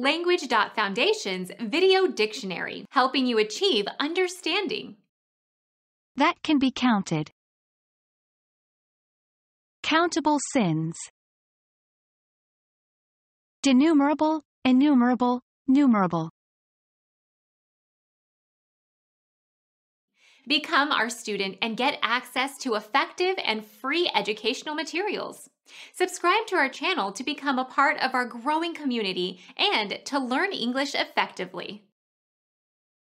Language.Foundation's Video Dictionary, helping you achieve understanding. That can be counted. Countable sins. Denumerable, enumerable, numerable. Become our student and get access to effective and free educational materials. Subscribe to our channel to become a part of our growing community and to learn English effectively.